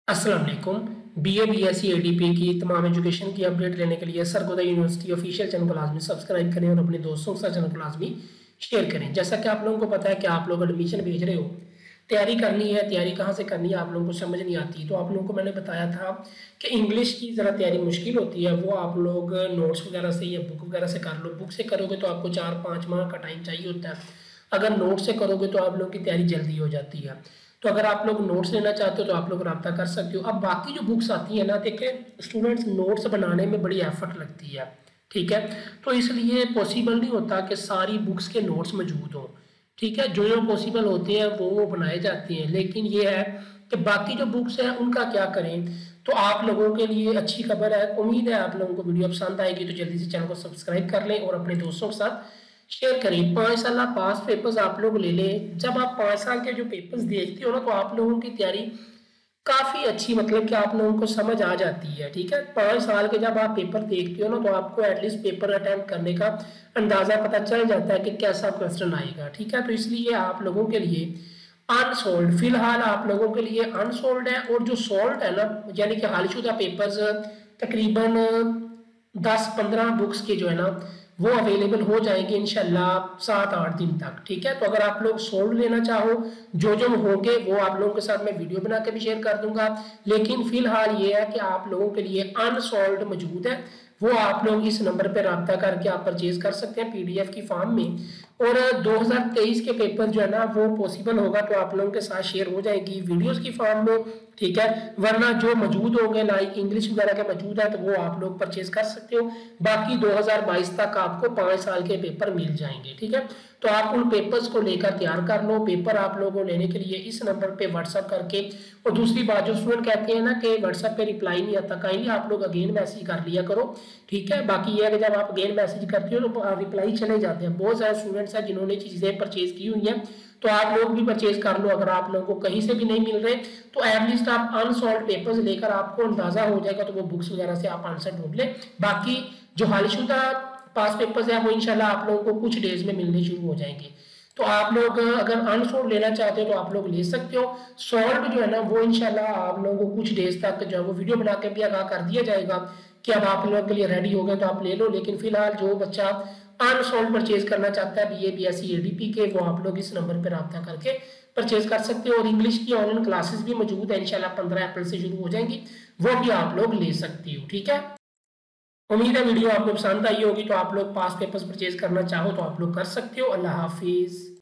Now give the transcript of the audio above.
अस्सलाम वालेकुम। BA, BSc, ADP की तमाम एजुकेशन की अपडेट लेने के लिए सरगोदा यूनिवर्सिटी ऑफिशियल चैनल को लाजमी सब्सक्राइब करें और अपने दोस्तों के साथ चैनल को लाजमी शेयर करें। जैसा कि आप लोगों को पता है कि आप लोग एडमिशन भेज रहे हो, तैयारी करनी है, तैयारी कहाँ से करनी है आप लोगों को समझ नहीं आती, तो आप लोगों को मैंने बताया था कि इंग्लिश की ज़रा तैयारी मुश्किल होती है, वो आप लोग नोट्स वगैरह से या बुक वगैरह से कर लो। बुक से करोगे तो आपको 4-5 माह का टाइम चाहिए होता है, अगर नोट से करोगे तो आप लोगों की तैयारी जल्दी हो जाती है। तो अगर आप लोग नोट्स लेना चाहते हो तो आप लोग रब्ता कर सकते हो। अब बाकी जो बुक्स आती है ना, देखें स्टूडेंट्स नोट्स बनाने में बड़ी एफर्ट लगती है, ठीक है, तो इसलिए पॉसिबल नहीं होता कि सारी बुक्स के नोट्स मौजूद हों, ठीक है। जो पॉसिबल होते हैं वो बनाए जाते हैं, लेकिन ये है कि बाकी जो बुक्स हैं उनका क्या करें। तो आप लोगों के लिए अच्छी खबर है, उम्मीद है आप लोगों को वीडियो पसंद आएगी, तो जल्दी से चैनल को सब्सक्राइब कर लें और अपने दोस्तों के साथ शेयर करें। 5 साल पास पेपर्स आप लोग ले लें। जब आप 5 साल के जो पेपर्स देखते हो ना, तो आप लोगों की तैयारी काफ़ी अच्छी, मतलब कि आप लोगों को समझ आ जाती है, ठीक है। 5 साल के जब आप पेपर देखते हो ना, तो आपको एटलीस्ट पेपर अटेम्प्ट करने का अंदाज़ा पता चल जाता है कि कैसा क्वेश्चन आएगा, ठीक है। तो इसलिए आप लोगों के लिए अनसोल्ड, फिलहाल आप लोगों के लिए अनसोल्ड है, और जो सोल्ड है ना, यानी कि हालशुदा पेपर्स तकरीबन 10-15 बुक्स के जो है ना वो अवेलेबल हो जाएंगे इंशाल्लाह 7-8 दिन तक, ठीक है। तो अगर आप लोग सोल्ड लेना चाहो, जो होंगे वो आप लोगों के साथ मैं वीडियो बना के भी शेयर कर दूंगा, लेकिन फिलहाल ये है कि आप लोगों के लिए अनसोल्ड मौजूद है, वो आप लोग इस नंबर पर रब्ता करके आप परचेज कर सकते हैं पीडीएफ की फॉर्म में। और 2023 के पेपर जो है ना वो पॉसिबल होगा तो आप लोगों के साथ शेयर हो जाएगी वीडियोस की फॉर्म में, ठीक है। वरना जो मौजूद होंगे लाइक इंग्लिश वगैरह के मौजूद है तो वो आप लोग परचेज कर सकते हो। बाकी 2022 तक आपको 5 साल के पेपर मिल जाएंगे, ठीक है। तो आप उन पेपर्स को लेकर तैयार कर लो। पेपर आप लोगों को लेने के लिए इस नंबर पे व्हाट्सअप करके, और दूसरी बात जो स्टूडेंट कहते हैं ना कि व्हाट्सएप पे रिप्लाई नहीं आता, काइंडली आप लोग अगेन मैसेज कर लिया करो, ठीक है। बाकी ये है कि जब आप अगेन मैसेज करते हो तो रिप्लाई चले जाते हैं। बहुत सारे स्टूडेंट्स हैं जिन्होंने चीज़ें परचेज की हुई हैं, तो आप लोग भी परचेज कर लो। अगर आप लोगों को कहीं से भी नहीं मिल रहे तो एटलीस्ट आप अनसॉल्व पेपर्स लेकर आपको अंदाजा हो जाएगा, तो वो बुक्स वगैरह से आप आंसर ढूंढ लें। बाकी जो हालशुदा पास पेपर्स है वो इंशाल्लाह आप लोगों को कुछ डेज में मिलने शुरू हो जाएंगे। तो आप लोग अगर अनसोल्ड लेना चाहते हो तो आप लोग ले सकते हो। सॉल्व जो है ना वो इंशाल्लाह आप लोगों को कुछ डेज तक जो है वो वीडियो बना के भी आगाह कर दिया जाएगा कि अब आप लोगों के लिए रेडी हो गए तो आप ले लो। लेकिन फिलहाल जो बच्चा अनसोल्ड परचेज करना चाहता है बीए, बीएससी, एडीपी के, वो आप लोग इस नंबर पर रब्ता करके परचेज कर सकते हो। और इंग्लिश की ऑनलाइन क्लासेस भी मौजूद है, इंशाल्लाह 15 अप्रैल से शुरू हो जाएंगी, वो भी आप लोग ले सकते हो, ठीक है। उम्मीद है वीडियो आपको पसंद आई होगी। तो आप लोग पास पेपर्स परचेज करना चाहो तो आप लोग कर सकते हो। अल्लाह हाफिज।